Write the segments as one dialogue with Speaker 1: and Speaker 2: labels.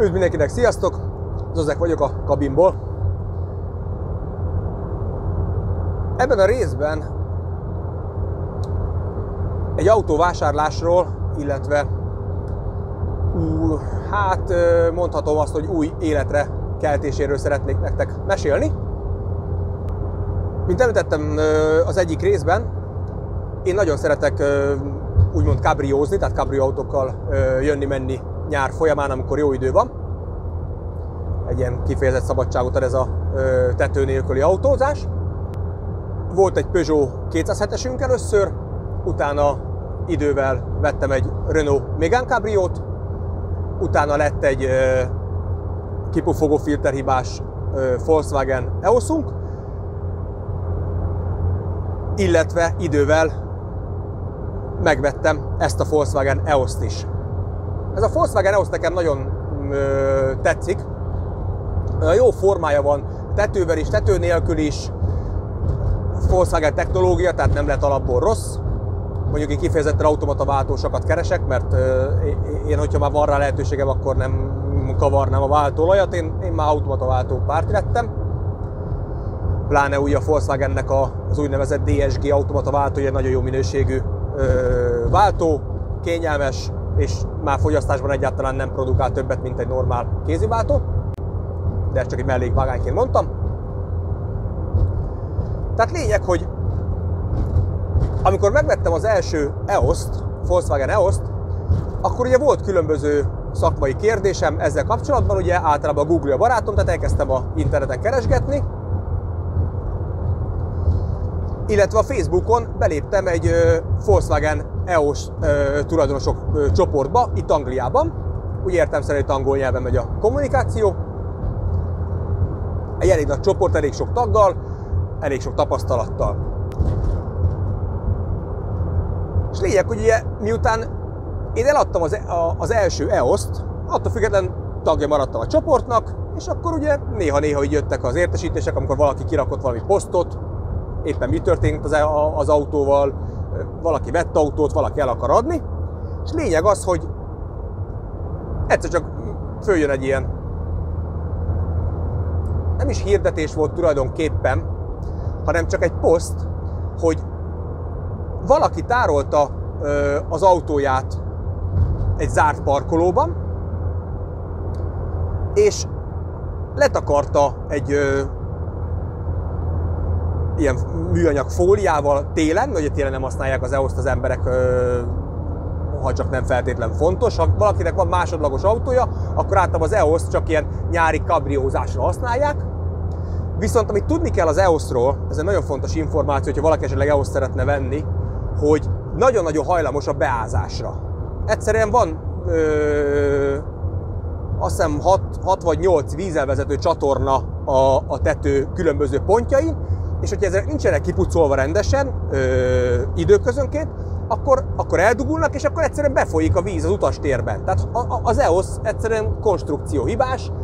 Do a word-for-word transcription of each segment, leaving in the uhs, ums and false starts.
Speaker 1: Üdv mindenkinek, sziasztok! Zozek vagyok a kabinból. Ebben a részben egy autóvásárlásról, illetve ú, hát mondhatom azt, hogy új életre keltéséről szeretnék nektek mesélni. Mint említettem az egyik részben, én nagyon szeretek úgymond kabriózni, tehát kabrióautókkal jönni-menni nyár folyamán, amikor jó idő van. Egy ilyen kifejezett szabadságot ad ez a tető nélküli autózás. Volt egy Peugeot kétszázhetesünk először, utána idővel vettem egy Renault Megane Cabriót, utána lett egy kipufogó filterhibás Volkswagen EOS-unk, illetve idővel megvettem ezt a Volkswagen EOS-t is. Ez a Volkswagen EOS nekem nagyon ö, tetszik. Jó formája van tetővel is, tető nélkül is. Volkswagen technológia, tehát nem lett alapból rossz. Mondjuk én kifejezetten automata váltósokat keresek, mert ö, én, hogyha már van rá lehetőségem, akkor nem kavarnám a váltóolajat. Én, én már automata váltó párti lettem. Pláne ugye a Volkswagennek az úgynevezett dé es gé automata váltója nagyon jó minőségű ö, váltó, kényelmes, és már fogyasztásban egyáltalán nem produkál többet, mint egy normál kéziváltó. De ezt csak egy mellékvágányként mondtam. Tehát lényeg, hogy amikor megvettem az első EOS-t, Volkswagen EOS-t, akkor ugye volt különböző szakmai kérdésem ezzel kapcsolatban, ugye általában a Google a barátom, tehát elkezdtem a interneten keresgetni, illetve a Facebookon beléptem egy Volkswagen EOS tulajdonosok csoportba, itt Angliában. Úgy értelemszerűen itt angol nyelven megy a kommunikáció. Egy elég nagy csoport, elég sok taggal, elég sok tapasztalattal. És lényeg, hogy ugye miután én eladtam az, az első EOS-t, attól függetlenül tagja maradtam a csoportnak, és akkor ugye néha-néha így jöttek az értesítések, amikor valaki kirakott valami posztot, éppen mi történt az, az autóval, valaki vett autót, valaki el akar adni, és lényeg az, hogy egyszer csak följön egy ilyen, nem is hirdetés volt tulajdonképpen, hanem csak egy poszt, hogy valaki tárolta az autóját egy zárt parkolóban, és letakarta egy ilyen műanyag fóliával télen, ugye télen nem használják az EOS-t az emberek, ha csak nem feltétlen fontos. Ha valakinek van másodlagos autója, akkor általában az EOS csak ilyen nyári kabriózásra használják. Viszont amit tudni kell az EOS-ról, ez egy nagyon fontos információ, hogyha valaki esetleg EOS szeretne venni, hogy nagyon-nagyon hajlamos a beázásra. Egyszerűen van ö, azt hiszem hat vagy nyolc vízelvezető csatorna a, a tető különböző pontjain, és hogyha ezek nincsenek kipucolva rendesen, ö, időközönként, akkor, akkor eldugulnak, és akkor egyszerűen befolyik a víz az utastérben. Tehát a, a, az EOS egyszerűen konstrukció hibás,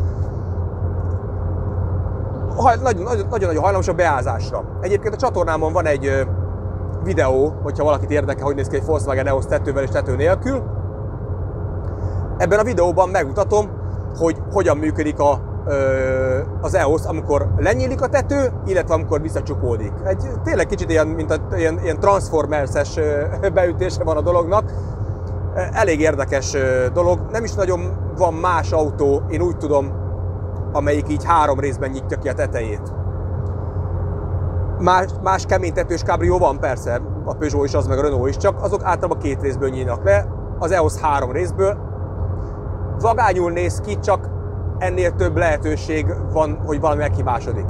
Speaker 1: nagyon-nagyon hajlamos a beázásra. Egyébként a csatornámon van egy ö, videó, hogyha valakit érdekel, hogy néz ki egy Volkswagen EOS tetővel és tető nélkül. Ebben a videóban megmutatom, hogy hogyan működik a az EOS, amikor lenyílik a tető, illetve amikor visszacsukódik. Egy tényleg kicsit ilyen, mint a, ilyen, ilyen Transformers-es beütése van a dolognak. Elég érdekes dolog. Nem is nagyon van más autó, én úgy tudom, amelyik így három részben nyitja ki a tetejét. Más, más kemény tetős kabrió van persze, a Peugeot is az, meg a Renault is, csak azok általában két részből nyílnak le, az EOS három részből. Vagányul néz ki, csak ennél több lehetőség van, hogy valami meghibásodik.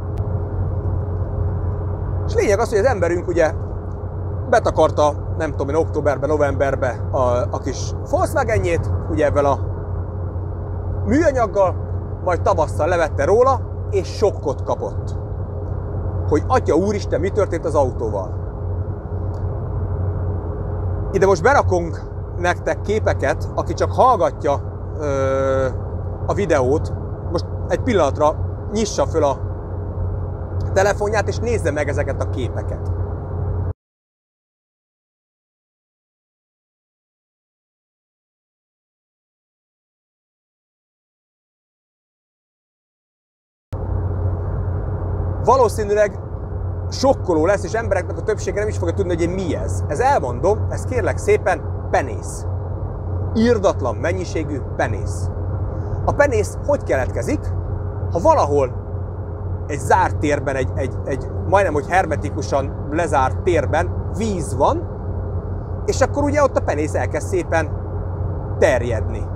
Speaker 1: És lényeg az, hogy az emberünk ugye betakarta, nem tudom én, októberben, novemberben a, a kis Volkswagenjét, ugye ebben a műanyaggal, majd tavasszal levette róla, és sokkot kapott. Hogy atya úristen, mi történt az autóval. Ide most berakunk nektek képeket, aki csak hallgatja ö, a videót, most egy pillanatra nyissa föl a telefonját, és nézze meg ezeket a képeket. valószínűleg sokkoló lesz, és embereknek a többsége nem is fogja tudni, hogy mi ez. Ez elmondom, ez kérlek szépen penész. Irdatlan mennyiségű penész. A penész hogy keletkezik? Ha valahol egy zárt térben, egy, egy, egy majdnem, hogy hermetikusan lezárt térben víz van, és akkor ugye ott a penész elkezd szépen terjedni.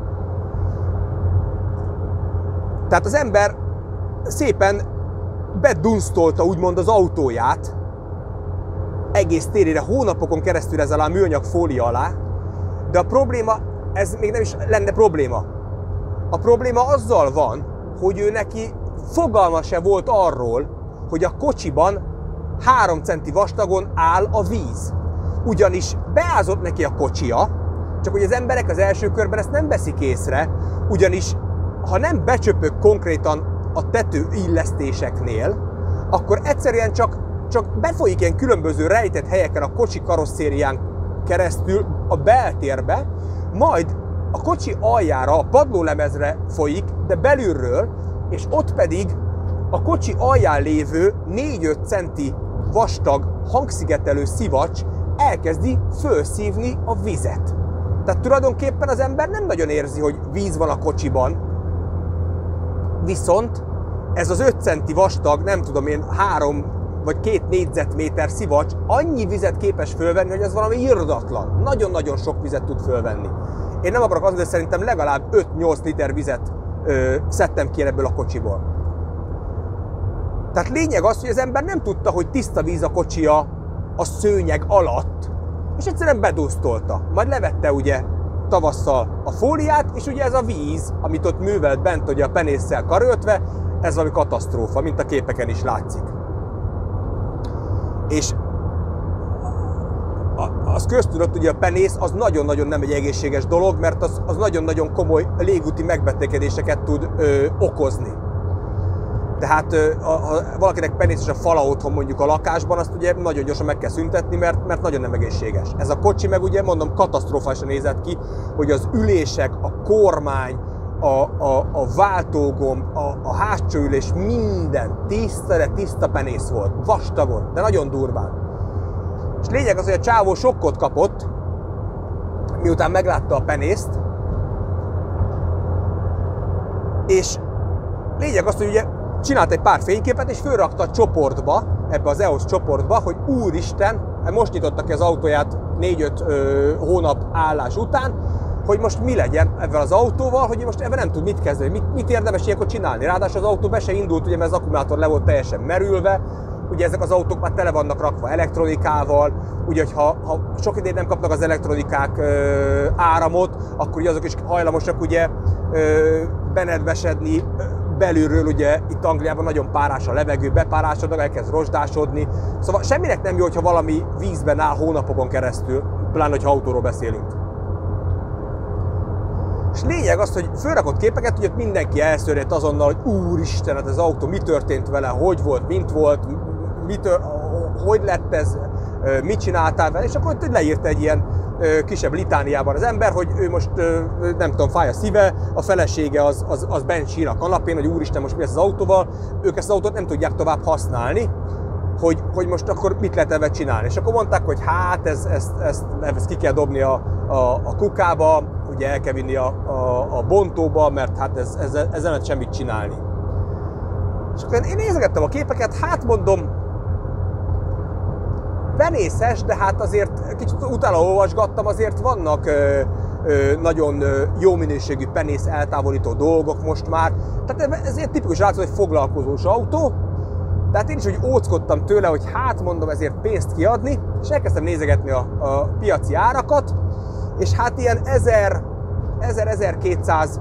Speaker 1: Tehát az ember szépen bedunsztolta úgymond az autóját egész térére, hónapokon keresztül ezzel a műanyag fólia alá, de a probléma, ez még nem is lenne probléma. A probléma azzal van, hogy ő neki fogalma se volt arról, hogy a kocsiban három centi vastagon áll a víz. Ugyanis beázott neki a kocsia, csak hogy az emberek az első körben ezt nem veszik észre, ugyanis ha nem becsöpök konkrétan a tető illesztéseknél, akkor egyszerűen csak, csak befolyik ilyen különböző rejtett helyeken a kocsi karosszérián keresztül a beltérbe, majd a kocsi aljára, a padlólemezre folyik, de belülről, és ott pedig a kocsi alján lévő négy-öt centi vastag hangszigetelő szivacs elkezdi fölszívni a vizet. Tehát tulajdonképpen az ember nem nagyon érzi, hogy víz van a kocsiban, viszont ez az öt centi vastag, nem tudom én, három vagy két négyzetméter szivacs annyi vizet képes fölvenni, hogy az valami irdatlan. Nagyon-nagyon sok vizet tud fölvenni. Én nem akarok azt, de szerintem legalább öt-nyolc liter vizet ö, szedtem ki ebből a kocsiból. Tehát lényeg az, hogy az ember nem tudta, hogy tiszta víz a kocsia a szőnyeg alatt, és egyszerűen bedúsztolta. Majd levette ugye tavasszal a fóliát, és ugye ez a víz, amit ott művelt bent ugye a penésszel karöltve, ez valami katasztrófa, mint a képeken is látszik. És az köztudott, ugye a penész az nagyon-nagyon nem egy egészséges dolog, mert az, az nagyon-nagyon komoly légúti megbetegedéseket tud ö, okozni. Tehát ö, ha valakinek penészes a fala otthon mondjuk a lakásban, azt ugye nagyon gyorsan meg kell szüntetni, mert, mert nagyon nem egészséges. Ez a kocsi meg ugye mondom katasztrofálisan nézett ki, hogy az ülések, a kormány, a, a, a váltógomb, a, a hátsó ülés, minden tiszta, de tiszta penész volt. Vastagon, de nagyon durván. És lényeg az, hogy a csávó sokkot kapott, miután meglátta a penészt, és lényeg az, hogy ugye csinált egy pár fényképet, és fölrakta a csoportba, ebbe az e o es csoportba, hogy úristen, most nyitotta ki az autóját négy-öt hónap állás után, hogy most mi legyen ezzel az autóval, hogy most ebben nem tud mit kezdeni, mit, mit érdemes ilyenkor csinálni. Ráadásul az autó be se indult, ugye, mert az akkumulátor le volt teljesen merülve, ugye ezek az autók már tele vannak rakva elektronikával, ugye, hogyha ha sok idejét nem kapnak az elektronikák ö, áramot, akkor ugye azok is hajlamosak ugye ö, benedvesedni belülről, ugye itt Angliában nagyon párás a levegő, bepárásodnak, elkezd rozsdásodni. Szóval semminek nem jó, hogyha valami vízben áll hónapokon keresztül, pláne, hogyha autóról beszélünk. És lényeg az, hogy fölrakott képeket, hogy ott mindenki elszörjött azonnal, hogy úristen, hát az autó mi történt vele, hogy volt, mint volt, mitől, hogy lett ez, mit csináltál vele, és akkor ott leírta egy ilyen kisebb litániában az ember, hogy ő most nem tudom, fáj a szíve, a felesége az, az, az bent sír a kanapén, hogy úristen, most mi lesz az autóval, ők ezt az autót nem tudják tovább használni, hogy, hogy most akkor mit lehet ebben csinálni. És akkor mondták, hogy hát ez, ezt, ezt, ezt ki kell dobni a, a, a kukába, ugye el kell vinni a, a, a bontóba, mert hát ez, ez, ezzel nem lehet semmit csinálni. És akkor én nézegettem a képeket, hát mondom, penészes, de hát azért kicsit utána olvasgattam, azért vannak ö, ö, nagyon ö, jó minőségű penész eltávolító dolgok most már. Tehát ez egy tipikus látszó, egy foglalkozós autó. Tehát én is úgy óckodtam tőle, hogy hát mondom ezért pénzt kiadni, és elkezdtem nézegetni a, a piaci árakat, és hát ilyen ezer-ezerkétszáz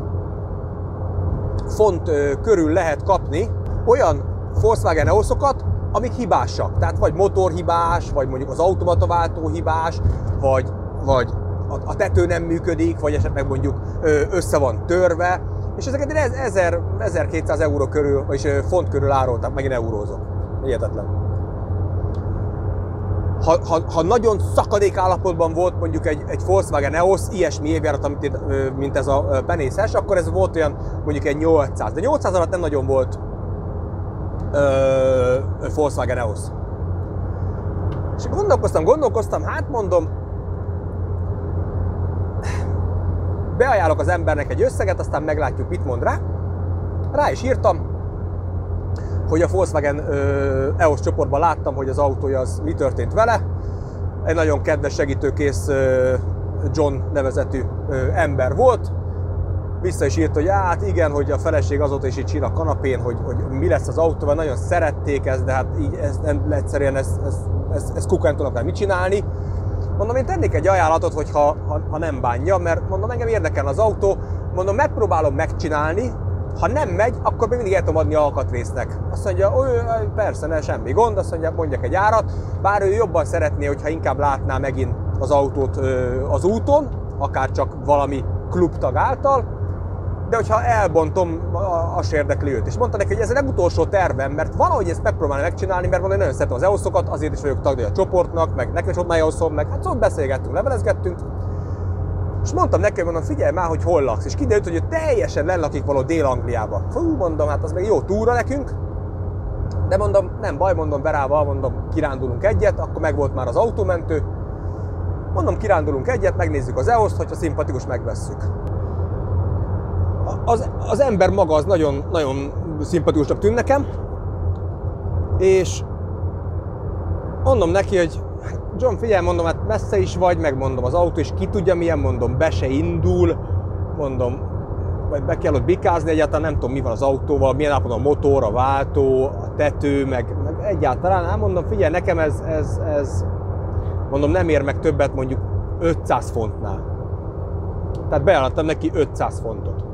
Speaker 1: font ö, körül lehet kapni olyan Volkswagen e o es-okat, amik hibásak. Tehát vagy motorhibás, vagy mondjuk az automataváltó hibás, vagy, vagy a, a tető nem működik, vagy esetleg mondjuk ö, össze van törve. És ezeket ezer-ezerkétszáz euró körül, vagyis font körül árultam, megint eurózok. Hihetetlen. Ha, ha, ha nagyon szakadék állapotban volt mondjuk egy, egy Volkswagen e o es, ilyesmi évjárat, mint ez a penészes, akkor ez volt olyan mondjuk egy nyolcszáz. De nyolcszáz alatt nem nagyon volt ö, Volkswagen e o esz. És gondolkoztam, gondolkoztam, hát mondom, beajánlok az embernek egy összeget, aztán meglátjuk, mit mond rá. Rá is írtam, hogy a Volkswagen e o esz csoportban láttam, hogy az autója az mi történt vele. Egy nagyon kedves, segítőkész John nevezetű ember volt. Vissza is írt, hogy hát igen, hogy a feleség azóta is itt sír a kanapén, hogy, hogy mi lesz az autóval. Nagyon szerették ezt, de hát így ez, nem, egyszerűen ezt, ezt, ezt, ezt kukán tudnak már mit csinálni. Mondom, én tennék egy ajánlatot, hogy ha, ha, ha nem bánja, mert mondom, engem érdekel az autó, mondom, megpróbálom megcsinálni, ha nem megy, akkor még mindig el tudom adni alkatrésznek. Azt mondja, persze, ne, semmi gond, azt mondja, mondjak egy árat, bár ő jobban szeretné, hogyha inkább látná megint az autót az úton, akár csak valami klubtag által, de hogyha elbontom, az se érdekli őt. És mondta neki, hogy ez a legutolsó tervem, mert valahogy ezt megpróbálni megcsinálni, mert mondom, én nagyon szeretem az e o eszokat, azért is vagyok tagja a csoportnak, meg nekem is ott már e o eszom, meg hát szóval beszélgettünk, levelezgettünk. És mondtam neki, mondom, figyelj már, hogy hol laksz. És kiderült, hogy ő teljesen lelakik való Dél-Angliába. Fú, mondom, hát az meg jó túra nekünk. De mondom, nem baj, mondom, Berával, mondom, kirándulunk egyet, akkor meg volt már az autómentő. Mondom, kirándulunk egyet, megnézzük az e o eszt, hogyha szimpatikus, megvesszük. Az, az ember maga az nagyon, nagyon szimpatikusnak tűnt nekem, és mondom neki, hogy John, figyelj, mondom, hát messze is vagy, megmondom az autó, és ki tudja milyen, mondom, be se indul, mondom, vagy be kell ott bikázni, egyáltalán nem tudom, mi van az autóval, milyen állapotban a motor, a váltó, a tető, meg, meg egyáltalán, hát mondom, figyelj, nekem ez, ez, ez, mondom, nem ér meg többet mondjuk ötszáz fontnál. Tehát beajánlottam neki ötszáz fontot.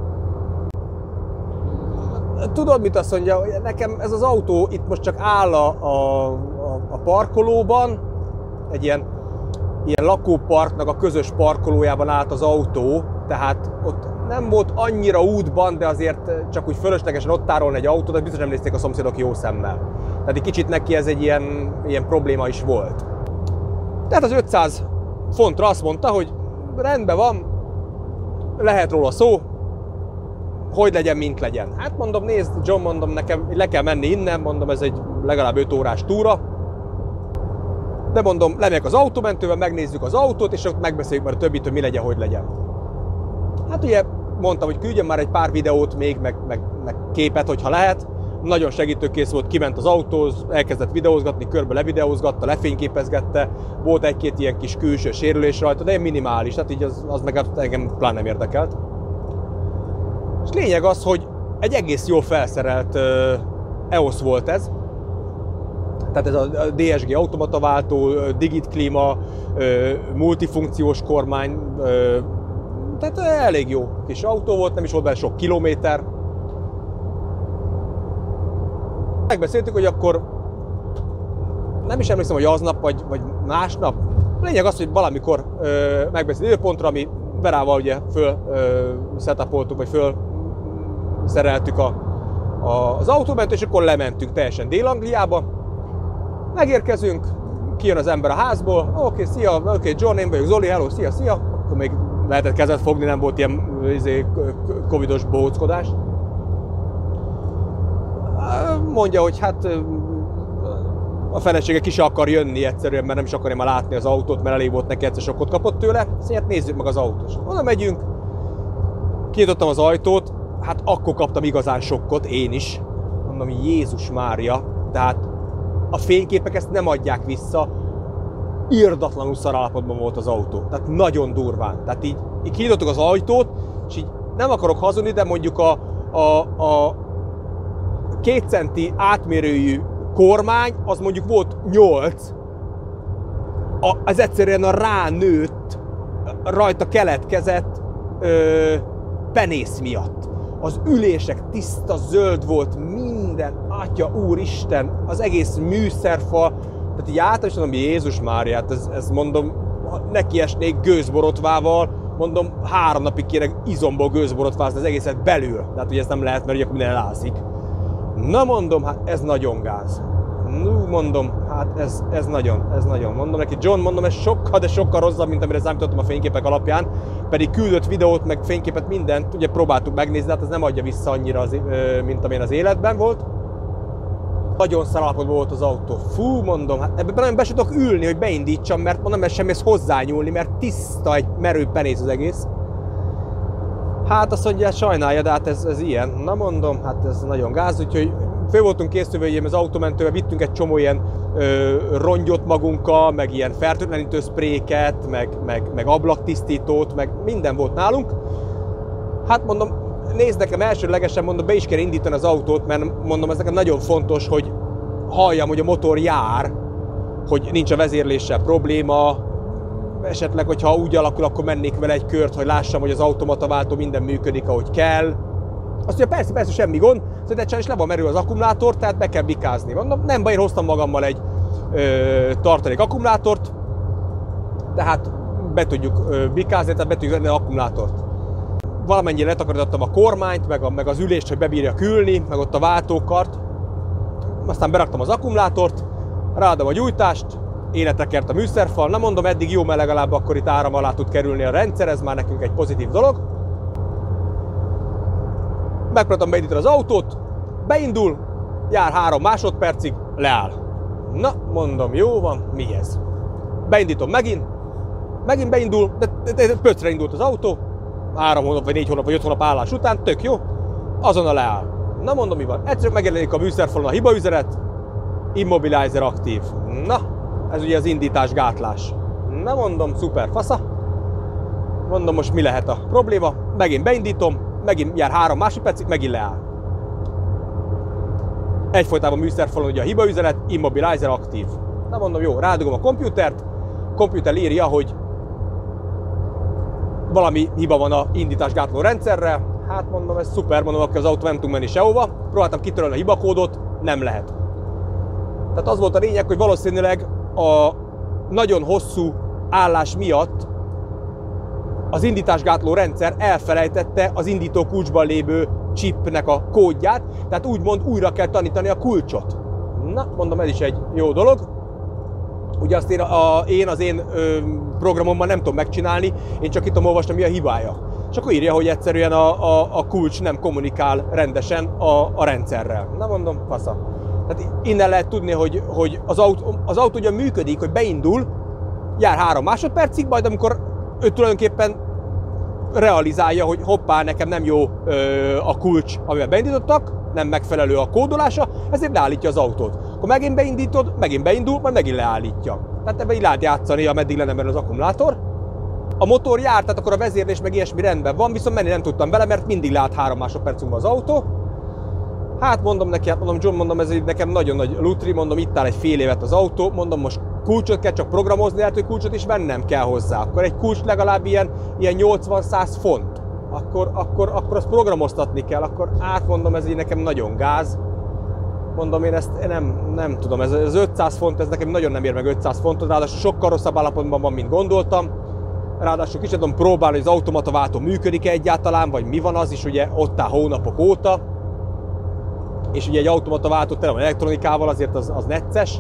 Speaker 1: Tudod, mit azt mondja, hogy nekem ez az autó itt most csak áll a, a, a parkolóban, egy ilyen, ilyen lakóparknak a közös parkolójában állt az autó, tehát ott nem volt annyira útban, de azért csak úgy fölöslegesen ott tárolni egy autót, de biztos nem nézték a szomszédok jó szemmel. Tehát egy kicsit neki ez egy ilyen, ilyen probléma is volt. Tehát az ötszáz fontra azt mondta, hogy rendben van, lehet róla szó, hogy legyen, mint legyen. Hát mondom, nézd, John, mondom, nekem le kell menni innen, mondom, ez egy legalább öt órás túra. De mondom, lemegyek az autómentővel, megnézzük az autót, és ott megbeszéljük már a többit, hogy mi legyen, hogy legyen. Hát ugye mondtam, hogy küldjön már egy pár videót még, meg, meg, meg képet, hogyha lehet. Nagyon segítőkész volt, kiment az autóhoz, elkezdett videózgatni, körbe levideózgatta, lefényképezgette. Volt egy-két ilyen kis külső sérülés rajta, de ilyen minimális, tehát így az, az meg engem pláne nem érdekelt. És lényeg az, hogy egy egész jól felszerelt uh, e o esz volt ez. Tehát ez a dé es gé automataváltó, digit klíma, uh, multifunkciós kormány, uh, tehát elég jó kis autó volt, nem is volt benne sok kilométer. Megbeszéltük, hogy akkor nem is emlékszem, hogy aznap vagy, vagy másnap. Lényeg az, hogy valamikor uh, megbeszélt időpontra, ami Berával ugye föl uh, setupoltuk, vagy föl szereltük a, a, az autóment, és akkor lementünk teljesen Dél-Angliába. Megérkezünk, kijön az ember a házból, oké, okay, szia, oké, okay, John, én vagyok Zoli, hello, szia, szia. Akkor még lehetett kezet fogni, nem volt ilyen izé, covidos bohóckodás. Mondja, hogy hát a felesége ki se akar jönni egyszerűen, mert nem is akarja már látni az autót, mert elég volt neki, egyszer sokkot kapott tőle. Szóval hát nézzük meg az autót. Oda megyünk, kinyitottam az ajtót, hát akkor kaptam igazán sokkot, én is. Mondom, Jézus Mária, de hát a fényképek ezt nem adják vissza. Irdatlanul szar állapotban volt az autó, tehát nagyon durván. Tehát így, így kinyitottuk az ajtót, és így nem akarok hazudni, de mondjuk a, a, a két centi átmérőjű kormány, az mondjuk volt nyolc. A, ez egyszerűen a ránőtt, rajta keletkezett ö, penész miatt. Az ülések tiszta zöld volt, minden, atya úristen, az egész műszerfal. Tehát így által is mondom, Jézus Máriát, ez, ez mondom, nekiesnék gőzborotvával, mondom, három napig kéne izomból gőzborotvázni az egészet belül. De hát ugye ez nem lehet, mert ugye akkor minden elázik. Na mondom, hát ez nagyon gáz. No, mondom, hát ez, ez nagyon, ez nagyon. Mondom neki, John, mondom, ez sokkal, de sokkal rosszabb, mint amire számítottam a fényképek alapján. Pedig küldött videót, meg fényképet, mindent, ugye próbáltuk megnézni, hát ez nem adja vissza annyira, az, mint amilyen az életben volt. Nagyon szarállapotban volt az autó. Fú, mondom, hát ebben nagyon be se tudok ülni, hogy beindítsam, mert mondom, mert semmihez hozzányúlni, mert tiszta egy merő penész az egész. Hát azt mondja, sajnálja, de hát ez, ez ilyen. Na mondom, hát ez nagyon gáz, úgyhogy föl voltunk készülve, hogy az autómentővel vittünk egy csomó ilyen ö, rongyot magunkkal, meg ilyen fertőtlenítő szpréket, meg, meg, meg ablaktisztítót, meg minden volt nálunk. Hát mondom, nézd nekem elsőlegesen, mondom, be is kell indítani az autót, mert mondom, ez nekem nagyon fontos, hogy halljam, hogy a motor jár, hogy nincs a vezérléssel probléma, esetleg, hogyha úgy alakul, akkor mennék vele egy kört, hogy lássam, hogy az automataváltó minden működik, ahogy kell. Azt mondja, persze, persze, semmi gond, szóval is le van merül az akkumulátor, tehát be kell bikázni. Mondom, nem baj, én hoztam magammal egy ö, tartalék akkumulátort, tehát be tudjuk ö, bikázni, tehát be tudjuk venni az akkumulátort. Valamennyire letakarítottam a kormányt, meg, a, meg az ülést, hogy bebírja külni, meg ott a váltókart. Aztán beraktam az akkumulátort, ráadom a gyújtást, életre kert a műszerfal. Na mondom, eddig jó, mert legalább akkor itt áram alá tud kerülni a rendszer, ez már nekünk egy pozitív dolog. Megpróbáltam beindítani az autót, beindul, jár három másodpercig, leáll. Na, mondom, jó van, mi ez? Beindítom megint, megint beindul, de, de, de pöcre indult az autó, három hónap, vagy négy hónap, vagy öt hónap állás után, tök jó, azonnal leáll. Na mondom, mi van? Egyszerűen megjelenik a műszerfalon a hibaüzenet, immobilizer aktív. Na, ez ugye az indítás gátlás. Na mondom, szuper fasza. Mondom, most mi lehet a probléma? Megint beindítom, megint jár három másodpercig, megint leáll. Egyfolytában műszerfalon ugye a hibaüzenet, immobilizer aktív. Na mondom, jó, rádugom a komputert, a komputer írja, hogy valami hiba van a indításgátló rendszerrel. Hát mondom, ez szuper, mondom, akkor az autó nem tud menni sehova. Próbáltam kitörölni a hibakódot, nem lehet. Tehát az volt a lényeg, hogy valószínűleg a nagyon hosszú állás miatt az indításgátló rendszer elfelejtette az indító kulcsban lévő chipnek a kódját, tehát úgymond újra kell tanítani a kulcsot. Na, mondom, ez is egy jó dolog. Ugye azt én, a, én az én ö, programomban nem tudom megcsinálni, én csak itt tudom olvasni, mi a hibája. És akkor írja, hogy egyszerűen a, a, a kulcs nem kommunikál rendesen a, a rendszerrel. Na mondom, fasza. Tehát innen lehet tudni, hogy, hogy az, autó, az autó ugyan működik, hogy beindul, jár három másodpercig, majd amikor ő tulajdonképpen realizálja, hogy hoppá, nekem nem jó ö, a kulcs, amivel beindítottak, nem megfelelő a kódolása, ezért leállítja az autót. Akkor megint beindítod, megint beindul, majd megint leállítja. Tehát ebben így lehet játszani, ameddig le nem menő az akkumulátor. A motor jár, tehát akkor a vezérlés meg ilyesmi rendben van, viszont menni nem tudtam bele, mert mindig leállt három másodpercünkben az autó. Hát mondom neki, hát mondom, John, mondom, ez nekem nagyon nagy lutri, mondom, itt áll egy fél évet az autó, mondom, most kulcsot kell csak programozni, lehet, hogy kulcsot is vennem kell hozzá. Akkor egy kulcs legalább ilyen, ilyen nyolcvan-száz font. Akkor, akkor, akkor azt programoztatni kell, akkor átmondom, ez így nekem nagyon gáz. Mondom, én ezt én nem, nem tudom, ez az ötszáz font, ez nekem nagyon nem ér meg ötszáz fontot, ráadásul sokkal rosszabb állapotban van, mint gondoltam. Ráadásul kicsit tudom próbálni, hogy az automataváltó működik-e egyáltalán, vagy mi van az is, ugye ott áll hónapok óta. És ugye egy automataváltó tele van elektronikával, azért az, az necces.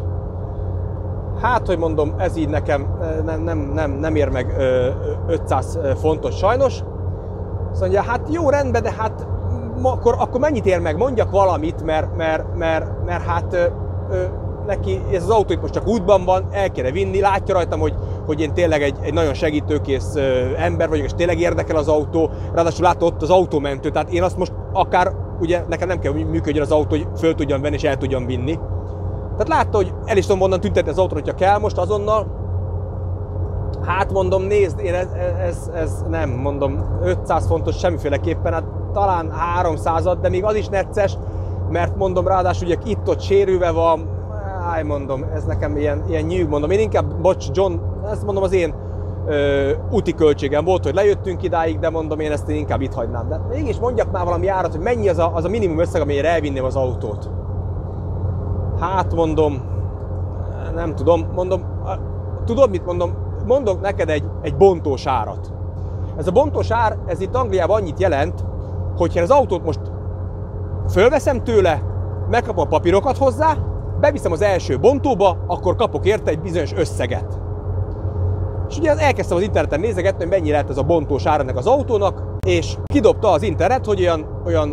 Speaker 1: Hát, hogy mondom, ez így nekem nem, nem, nem, nem ér meg ötszáz fontos sajnos. Azt mondja, hát jó, rendben, de hát akkor, akkor mennyit ér meg? Mondjak valamit, mert, mert, mert, mert hát ö, ö, neki ez az autó itt most csak útban van, el kéne vinni, látja rajtam, hogy, hogy én tényleg egy, egy nagyon segítőkész ö, ember vagyok, és tényleg érdekel az autó, ráadásul látta ott az autómentő, tehát én azt most akár, ugye nekem nem kell, hogy működjön az autó, hogy föl tudjam venni és el tudjam vinni. Tehát látta, hogy el is tudom onnan tüntetni az autót, hogyha kell most azonnal. Hát mondom, nézd, én ez, ez, ez nem, mondom, ötszáz fontos semmiféleképpen, hát talán háromszázat, de még az is necces, mert mondom, ráadásul ugye itt-ott sérülve van, áj, mondom, ez nekem ilyen, ilyen nyűg, mondom, én inkább, bocs, John, ezt mondom, az én ö, úti költségem volt, hogy lejöttünk idáig, de mondom, én ezt én inkább itt hagynám. De mégis mondjak már valami árat, hogy mennyi az a, az a minimum összeg, amelyre elvinném az autót. Hát mondom, nem tudom, mondom, tudod mit mondom, mondok neked egy, egy bontós árat. Ez a bontós ár, ez itt Angliában annyit jelent, hogyha az autót most fölveszem tőle, megkapom a papírokat hozzá, beviszem az első bontóba, akkor kapok érte egy bizonyos összeget. És ugye elkezdtem az interneten nézegetni, hogy mennyi lehet ez a bontós ár ennek az autónak, és kidobta az internet, hogy olyan, olyan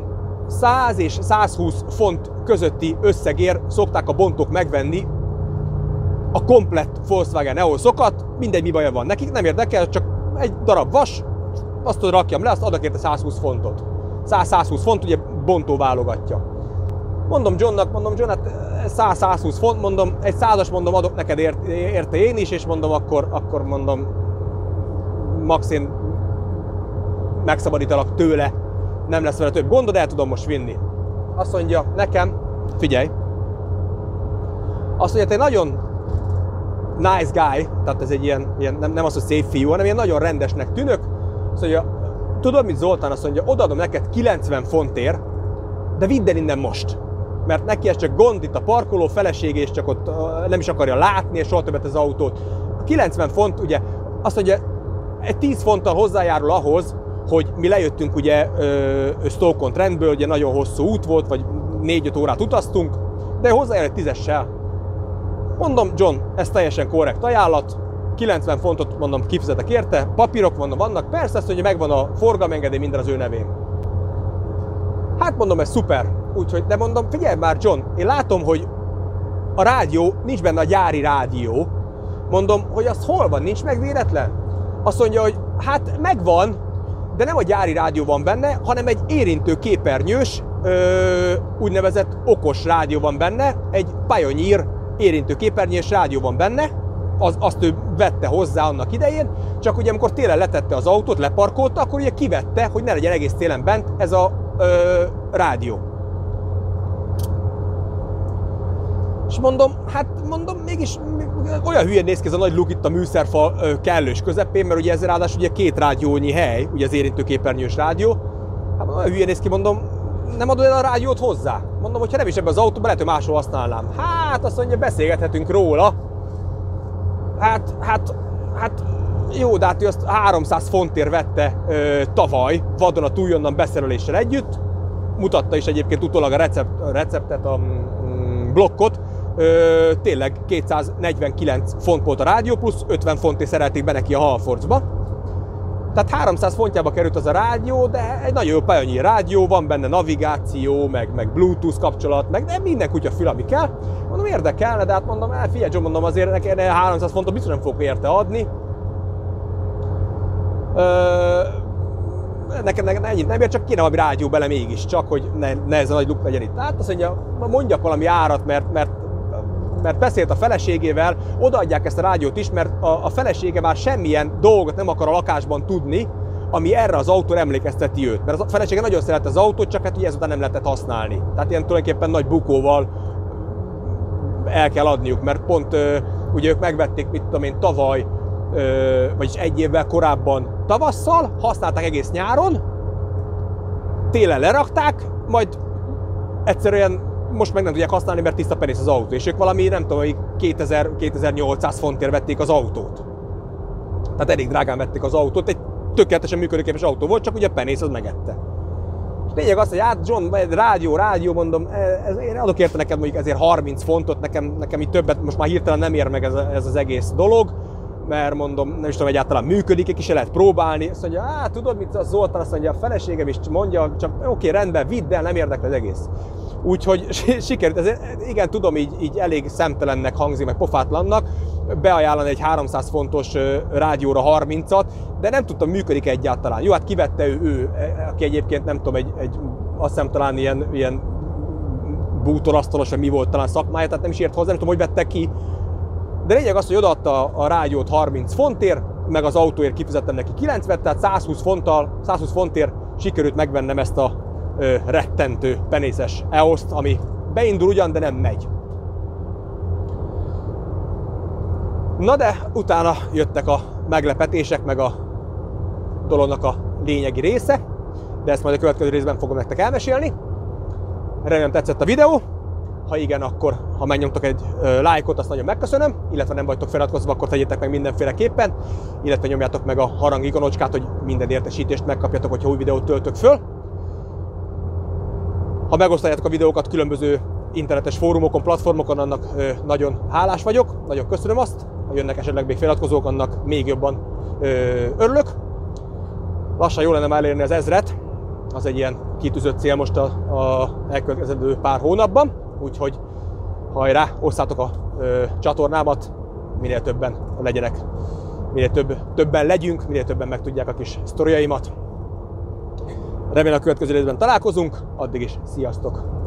Speaker 1: száz és százhúsz font közötti összegért szokták a bontók megvenni a komplett Volkswagen EOS-okat, mindegy, mi baja van nekik, nem érdekel, csak egy darab vas, azt tudod, rakjam le, azt adok érte százhúsz fontot. száz-százhúsz font, ugye bontó válogatja. Mondom Johnnak, mondom John, hát száz-százhúsz font, mondom, egy százas mondom, adok neked érte én is, és mondom, akkor, akkor mondom, max én megszabadítalak tőle, nem lesz vele több gondod, el tudom most vinni. Azt mondja nekem, figyelj, azt mondja, te nagyon nice guy, tehát ez egy ilyen, ilyen nem, nem az, hogy szép fiú, hanem ilyen nagyon rendesnek tűnök. Azt mondja, tudod mit Zoltán, azt mondja, odaadom neked kilencven fontért, de vidd el innen most. Mert neki ez csak gond, itt a parkoló, felesége, és csak ott uh, nem is akarja látni, és soha többet az autót. A kilencven font, ugye, azt mondja, egy tíz fonttal hozzájárul ahhoz, hogy mi lejöttünk ugye Stoke-on-Trentből, ugye nagyon hosszú út volt, vagy négy-öt órát utaztunk, de hozzájár egy tízessel. Mondom, John, ez teljesen korrekt ajánlat, kilencven fontot mondom, kifizetek érte, papírok mondom, vannak, persze, azt mondja, megvan a forgalomengedély, minden az ő nevén. Hát mondom, ez szuper, úgyhogy, de mondom, figyelj már John, én látom, hogy a rádió, nincs benne a gyári rádió, mondom, hogy az hol van, nincs meg véletlen? Azt mondja, hogy hát megvan, de nem a gyári rádió van benne, hanem egy érintő képernyős, ö, úgynevezett okos rádió van benne, egy Pioneer érintő képernyős rádió van benne, az, azt ő vette hozzá annak idején, csak ugye amikor télen letette az autót, leparkolta, akkor ugye kivette, hogy ne legyen egész télen bent ez a ö, rádió. És mondom, hát mondom, mégis olyan hülyen néz ki ez a nagy luk itt a műszerfal kellős közepén, mert ugye ez ráadásul ugye két rádiónyi hely, ugye az érintőképernyős rádió. Hát olyan hülyen néz ki, mondom, nem adod el a rádiót hozzá? Mondom, hogyha nem is ebben az autóban, lehet, hogy máshol használnám. Hát azt mondja, beszélgethetünk róla. Hát, hát, hát jó, de hát ő azt háromszáz fontért vette ö, tavaly, vadon a túljonnan beszereléssel együtt. Mutatta is egyébként utólag a recept, a receptet, a mm, blokkot. Ö, tényleg kétszáznegyvenkilenc font volt a rádió, plusz ötven fontért szerelték be neki a Halfordsba. Tehát háromszáz fontjába került az a rádió, de egy nagyon jó Pioneer rádió, van benne navigáció, meg, meg Bluetooth kapcsolat, meg de minden kutya fül, ami kell. Mondom, érdekelne, de hát mondom, figyelj John, mondom, azért nekem háromszáz fontot biztos nem fogok érte adni. Ö, nekem, nekem ennyit nem ér, csak kéne valami rádió bele mégiscsak, hogy ne, ne ez a nagy luk legyen itt. Tehát azt mondja, mondjak valami árat, mert, mert, mert beszélt a feleségével, odaadják ezt a rádiót is, mert a, a felesége már semmilyen dolgot nem akar a lakásban tudni, ami erre az autóra emlékezteti őt. Mert a felesége nagyon szerette az autót, csak hát ugye ezután nem lehetett használni. Tehát ilyen tulajdonképpen nagy bukóval el kell adniuk, mert pont ugye ők megvették, mit tudom én, tavaly, vagyis egy évvel korábban tavasszal, használták egész nyáron, télen lerakták, majd egyszerűen most meg nem tudják használni, mert tiszta penész az autó, és ők valami, nem tudom, hogy kétezer-kétezer-nyolcszáz fontért vették az autót. Tehát elég drágán vették az autót, egy tökéletesen működőképes autó volt, csak ugye a penész az megette. És lényeg az, hogy hát John, rádió, rádió, mondom, ez, én adok érte neked mondjuk ezért harminc fontot, nekem, nekem így többet most már hirtelen nem ér meg ez, ez az egész dolog, mert mondom, nem is tudom, egyáltalán működik, ki se lehet próbálni. Azt mondja, hát tudod mit, az Zoltán, azt mondja, a feleségem is mondja, csak oké, okay, rendben, vidd el, nem érdekel az egész. Úgyhogy sikerült, ezért, igen, tudom, így, így elég szemtelennek hangzik, meg pofátlannak, beajánlani egy háromszáz fontos rádióra harmincat, de nem tudtam, működik egyáltalán. Jó, hát kivette ő, ő aki egyébként nem tudom, egy, egy azt hiszem talán ilyen, ilyen bútorasztalos, vagy mi volt talán szakmája, tehát nem is ért hozzá, nem tudom, hogy vette ki. De lényeg az, hogy odaadta a rádiót harminc fontért, meg az autóért kifizettem neki kilencven, tehát százhúsz fonttal, százhúsz fontért sikerült megvennem ezt a ö, rettentő penészes EOS-t, ami beindul ugyan, de nem megy. Na de utána jöttek a meglepetések, meg a dolognak a lényegi része, de ezt majd a következő részben fogom nektek elmesélni. Remélem tetszett a videó. Ha igen, akkor ha megnyomtok egy ö, lájkot, azt nagyon megköszönöm, illetve nem vagytok feliratkozva, akkor tegyétek meg mindenféleképpen, illetve nyomjátok meg a harang ikonocskát, hogy minden értesítést megkapjatok, hogyha új videót töltök föl. Ha megosztjátok a videókat különböző internetes fórumokon, platformokon, annak ö, nagyon hálás vagyok, nagyon köszönöm azt. Ha jönnek esetleg még feliratkozók, annak még jobban ö, örülök. Lassan jó lenne már elérni az ezret, az egy ilyen kitűzött cél most a, a elkövetkezendő pár hónapban, úgyhogy hajrá, osszátok a ö, csatornámat, minél többen legyenek, minél több, többen legyünk, minél többen megtudják a kis sztoriaimat. Remélem a következő részben találkozunk, addig is sziasztok!